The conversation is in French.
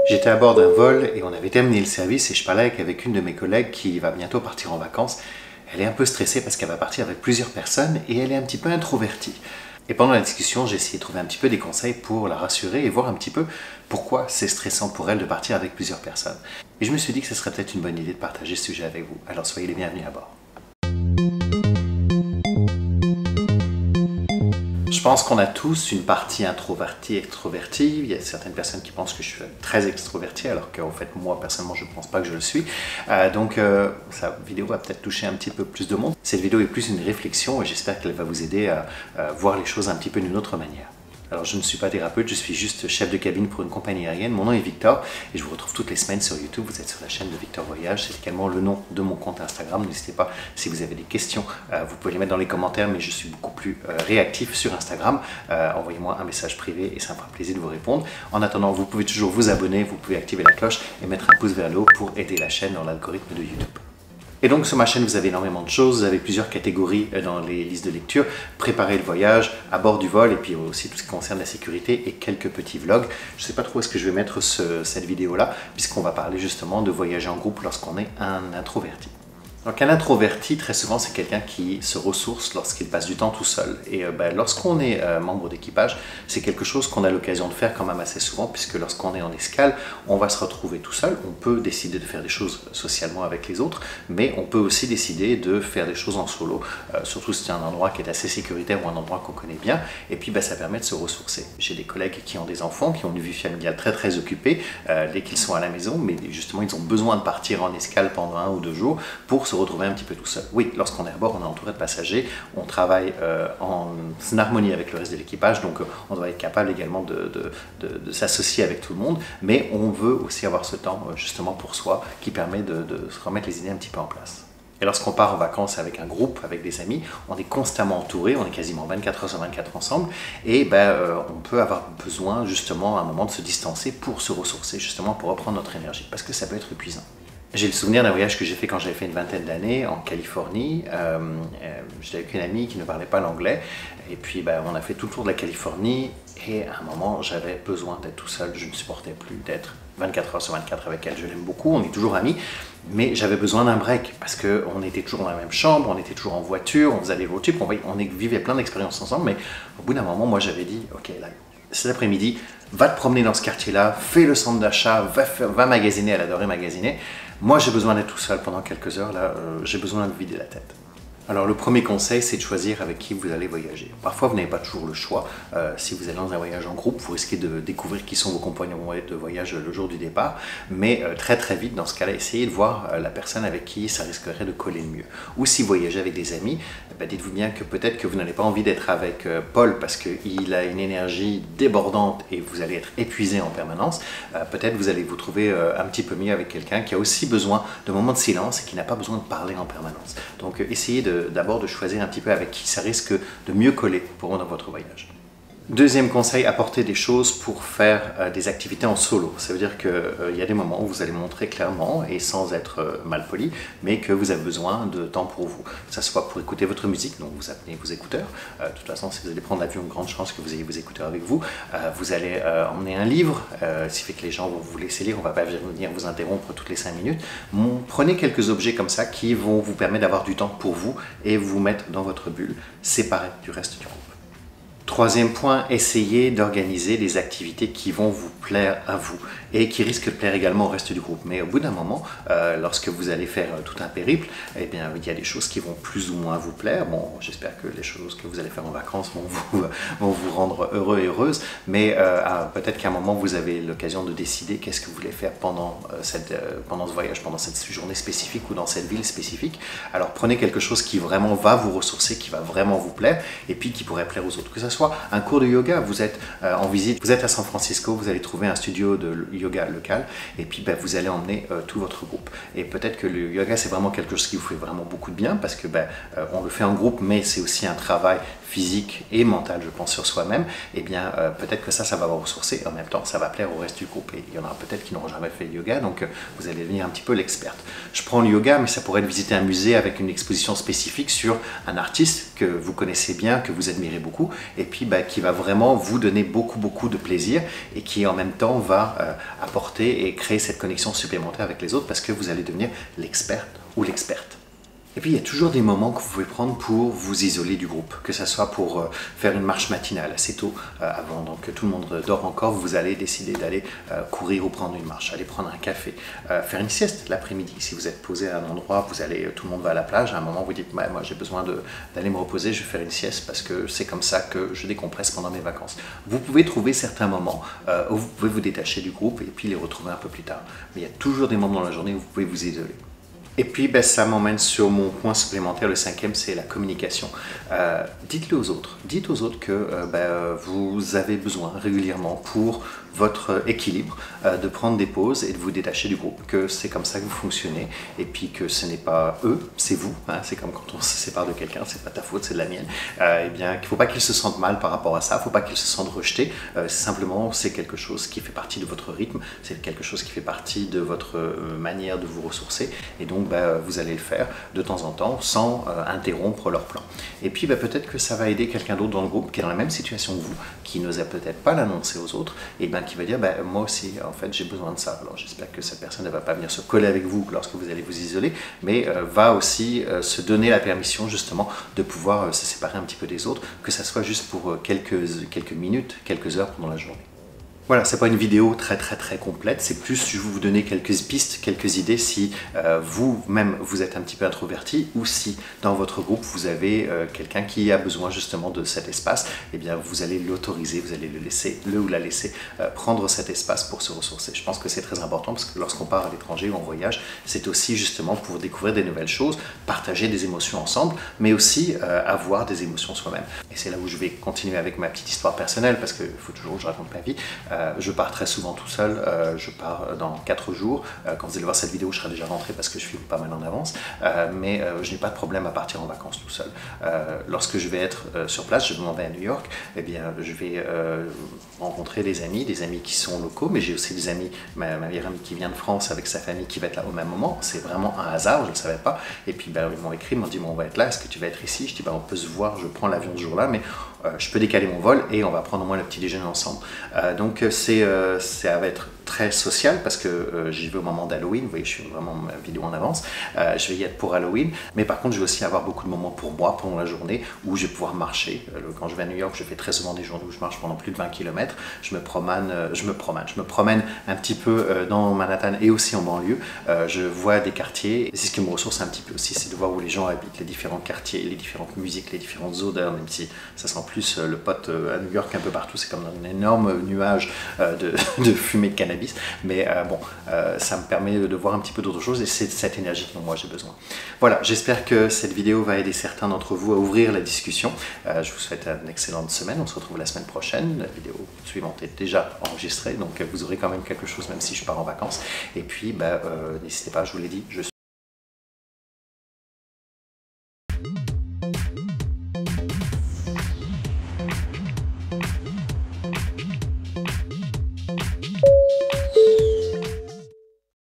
J'étais à bord d'un vol et on avait terminé le service et je parlais avec une de mes collègues qui va bientôt partir en vacances. Elle est un peu stressée parce qu'elle va partir avec plusieurs personnes et elle est un petit peu introvertie. Et pendant la discussion, j'ai essayé de trouver un petit peu des conseils pour la rassurer et voir un petit peu pourquoi c'est stressant pour elle de partir avec plusieurs personnes. Et je me suis dit que ce serait peut-être une bonne idée de partager ce sujet avec vous. Alors soyez les bienvenus à bord. Je pense qu'on a tous une partie introvertie, extrovertie. Il y a certaines personnes qui pensent que je suis très extroverti, alors qu'en fait, moi, personnellement, je ne pense pas que je le suis. Cette vidéo va peut-être toucher un petit peu plus de monde. Cette vidéo est plus une réflexion et j'espère qu'elle va vous aider à voir les choses un petit peu d'une autre manière. Alors, je ne suis pas thérapeute, je suis juste chef de cabine pour une compagnie aérienne. Mon nom est Victor et je vous retrouve toutes les semaines sur YouTube. Vous êtes sur la chaîne de Victor Voyage. C'est également le nom de mon compte Instagram. N'hésitez pas, si vous avez des questions, vous pouvez les mettre dans les commentaires, mais je suis beaucoup plus réactif sur Instagram. Envoyez-moi un message privé et ça me fera plaisir de vous répondre. En attendant, vous pouvez toujours vous abonner, vous pouvez activer la cloche et mettre un pouce vers le haut pour aider la chaîne dans l'algorithme de YouTube. Et donc sur ma chaîne, vous avez énormément de choses, vous avez plusieurs catégories dans les listes de lecture, préparer le voyage, à bord du vol, et puis aussi tout ce qui concerne la sécurité et quelques petits vlogs. Je ne sais pas trop où est-ce que je vais mettre cette vidéo-là, puisqu'on va parler justement de voyager en groupe lorsqu'on est un introverti. Donc un introverti, très souvent, c'est quelqu'un qui se ressource lorsqu'il passe du temps tout seul. Et lorsqu'on est membre d'équipage, c'est quelque chose qu'on a l'occasion de faire quand même assez souvent, puisque lorsqu'on est en escale, on va se retrouver tout seul. On peut décider de faire des choses socialement avec les autres, mais on peut aussi décider de faire des choses en solo, surtout si c'est un endroit qui est assez sécuritaire ou un endroit qu'on connaît bien. Et puis ça permet de se ressourcer. J'ai des collègues qui ont des enfants, qui ont une vie familiale très occupée dès qu'ils sont à la maison, mais justement ils ont besoin de partir en escale pendant 1 ou 2 jours pour se retrouver un petit peu tout seul. Oui, lorsqu'on est à bord, on est entouré de passagers, on travaille en harmonie avec le reste de l'équipage, donc on doit être capable également de s'associer avec tout le monde, mais on veut aussi avoir ce temps justement pour soi qui permet de se remettre les idées un petit peu en place. Et lorsqu'on part en vacances avec un groupe, avec des amis, on est constamment entouré, on est quasiment 24 heures sur 24 ensemble, et on peut avoir besoin justement à un moment de se distancer pour se ressourcer, justement pour reprendre notre énergie, parce que ça peut être épuisant. J'ai le souvenir d'un voyage que j'ai fait quand j'avais fait une vingtaine d'années en Californie. J'étais avec une amie qui ne parlait pas l'anglais et puis on a fait tout le tour de la Californie et à un moment j'avais besoin d'être tout seul, je ne supportais plus d'être 24 heures sur 24 avec elle, je l'aime beaucoup, on est toujours amis, mais j'avais besoin d'un break parce qu'on était toujours dans la même chambre, on était toujours en voiture, on faisait des road trips, on vivait plein d'expériences ensemble, mais au bout d'un moment, moi j'avais dit, ok, là, cet après-midi, va te promener dans ce quartier-là, fais le centre d'achat, va magasiner, elle adorait magasiner. Moi, j'ai besoin d'être tout seul pendant quelques heures, là, j'ai besoin de vider la tête. Alors, le premier conseil, c'est de choisir avec qui vous allez voyager. Parfois, vous n'avez pas toujours le choix. Si vous allez dans un voyage en groupe, vous risquez de découvrir qui sont vos compagnons de voyage le jour du départ. Mais très vite, dans ce cas-là, essayez de voir la personne avec qui ça risquerait de coller le mieux. Ou si vous voyagez avec des amis, dites-vous bien que peut-être que vous n'avez pas envie d'être avec Paul parce qu'il a une énergie débordante et vous allez être épuisé en permanence. Peut-être vous allez vous trouver un petit peu mieux avec quelqu'un qui a aussi besoin de moments de silence et qui n'a pas besoin de parler en permanence. Donc, essayez d'abord de choisir un petit peu avec qui ça risque de mieux coller pour vous dans votre voyage. Deuxième conseil, apporter des choses pour faire des activités en solo. Ça veut dire qu'il y a des moments où vous allez montrer clairement et sans être mal poli, mais que vous avez besoin de temps pour vous. Que ce soit pour écouter votre musique, donc vous appelez vos écouteurs. De toute façon, si vous allez prendre l'avion, une grande chance que vous ayez vos écouteurs avec vous. Vous allez emmener un livre, ce qui fait que les gens vont vous laisser lire, on ne va pas venir vous interrompre toutes les 5 minutes. Prenez quelques objets comme ça qui vont vous permettre d'avoir du temps pour vous et vous mettre dans votre bulle, séparée du reste du groupe. Troisième point, essayez d'organiser des activités qui vont vous plaire à vous et qui risquent de plaire également au reste du groupe. Mais au bout d'un moment, lorsque vous allez faire tout un périple, eh bien, il y a des choses qui vont plus ou moins vous plaire. Bon, j'espère que les choses que vous allez faire en vacances vont vous rendre heureux et heureuse, mais peut-être qu'à un moment, vous avez l'occasion de décider qu'est-ce que vous voulez faire pendant ce voyage, pendant cette journée spécifique ou dans cette ville spécifique. Alors, prenez quelque chose qui vraiment va vous ressourcer, qui va vraiment vous plaire et puis qui pourrait plaire aux autres. Que ce soit un cours de yoga, vous êtes en visite, vous êtes à San Francisco, vous allez trouver un studio de yoga local et puis vous allez emmener tout votre groupe. Et peut-être que le yoga, c'est vraiment quelque chose qui vous fait vraiment beaucoup de bien parce que on le fait en groupe, mais c'est aussi un travail physique et mental, je pense, sur soi-même. Et bien, peut-être que ça va vous ressourcer. En même temps, ça va plaire au reste du groupe. Et il y en aura peut-être qui n'auront jamais fait de yoga, donc vous allez devenir un petit peu l'experte. Je prends le yoga, mais ça pourrait être visiter un musée avec une exposition spécifique sur un artiste que vous connaissez bien, que vous admirez beaucoup. Et puis qui va vraiment vous donner beaucoup de plaisir et qui en même temps va apporter et créer cette connexion supplémentaire avec les autres parce que vous allez devenir l'experte ou l'experte. Et puis il y a toujours des moments que vous pouvez prendre pour vous isoler du groupe, que ce soit pour faire une marche matinale assez tôt avant, donc que tout le monde dort encore, vous allez décider d'aller courir ou prendre une marche, aller prendre un café, faire une sieste l'après-midi. Si vous êtes posé à un endroit, tout le monde va à la plage, à un moment vous dites moi j'ai besoin d'aller me reposer, je vais faire une sieste parce que c'est comme ça que je décompresse pendant mes vacances. Vous pouvez trouver certains moments où vous pouvez vous détacher du groupe et puis les retrouver un peu plus tard. Mais il y a toujours des moments dans la journée où vous pouvez vous isoler. Et puis ça m'emmène sur mon point supplémentaire, le 5e, c'est la communication. Dites-le aux autres. Dites aux autres que vous avez besoin régulièrement pour votre équilibre de prendre des pauses et de vous détacher du groupe, que c'est comme ça que vous fonctionnez et puis que ce n'est pas eux, c'est vous. Hein, c'est comme quand on se sépare de quelqu'un, c'est pas ta faute, c'est de la mienne. Eh bien, qu'il ne faut pas qu'ils se sentent mal par rapport à ça, il ne faut pas qu'ils se sentent rejetés. Simplement, c'est quelque chose qui fait partie de votre rythme, c'est quelque chose qui fait partie de votre manière de vous ressourcer et donc vous allez le faire de temps en temps sans interrompre leur plan. Et puis peut-être que ça va aider quelqu'un d'autre dans le groupe qui est dans la même situation que vous, qui n'osait peut-être pas l'annoncer aux autres, et qui va dire moi aussi en fait j'ai besoin de ça. Alors j'espère que cette personne ne va pas venir se coller avec vous lorsque vous allez vous isoler, mais va aussi se donner la permission justement de pouvoir se séparer un petit peu des autres, que ça soit juste pour quelques minutes, quelques heures pendant la journée. Voilà, c'est pas une vidéo très complète, c'est plus je vais vous donner quelques pistes, quelques idées si vous-même vous êtes un petit peu introverti ou si dans votre groupe vous avez quelqu'un qui a besoin justement de cet espace, eh bien vous allez l'autoriser, vous allez le ou la laisser prendre cet espace pour se ressourcer. Je pense que c'est très important parce que lorsqu'on part à l'étranger ou en voyage, c'est aussi justement pour découvrir des nouvelles choses, partager des émotions ensemble, mais aussi avoir des émotions soi-même. Et c'est là où je vais continuer avec ma petite histoire personnelle parce qu'il faut toujours que je raconte ma vie. Je pars très souvent tout seul, je pars dans 4 jours. Quand vous allez voir cette vidéo, je serai déjà rentré parce que je filme pas mal en avance, mais je n'ai pas de problème à partir en vacances tout seul. Lorsque je vais être sur place, je m'en vais à New York, eh bien, je vais rencontrer des amis qui sont locaux, mais j'ai aussi des amis, ma meilleure amie qui vient de France avec sa famille qui va être là au même moment. C'est vraiment un hasard, je ne le savais pas. Et puis ils m'ont écrit, ils m'ont dit on va être là, est-ce que tu vas être ici? Je dis on peut se voir, je prends l'avion ce jour-là, mais je peux décaler mon vol et on va prendre au moins le petit déjeuner ensemble. Donc ça va être très social parce que j'y vais au moment d'Halloween. Vous voyez, je suis vraiment ma vidéo en avance. Je vais y être pour Halloween, mais par contre je vais aussi avoir beaucoup de moments pour moi pendant la journée où je vais pouvoir marcher. Quand je vais à New York, je fais très souvent des journées où je marche pendant plus de 20 km. Je me promène un petit peu dans Manhattan et aussi en banlieue. Je vois des quartiers. C'est ce qui me ressource un petit peu aussi, c'est de voir où les gens habitent, les différents quartiers, les différentes musiques, les différentes odeurs, même si ça sent plus le pot à New York un peu partout. C'est comme un énorme nuage de fumée de cannabis. Mais ça me permet de voir un petit peu d'autres choses et c'est cette énergie dont moi j'ai besoin. Voilà, j'espère que cette vidéo va aider certains d'entre vous à ouvrir la discussion. Je vous souhaite une excellente semaine. On se retrouve la semaine prochaine. La vidéo suivante est déjà enregistrée, donc vous aurez quand même quelque chose même si je pars en vacances. Et puis, n'hésitez pas, je vous l'ai dit, je suis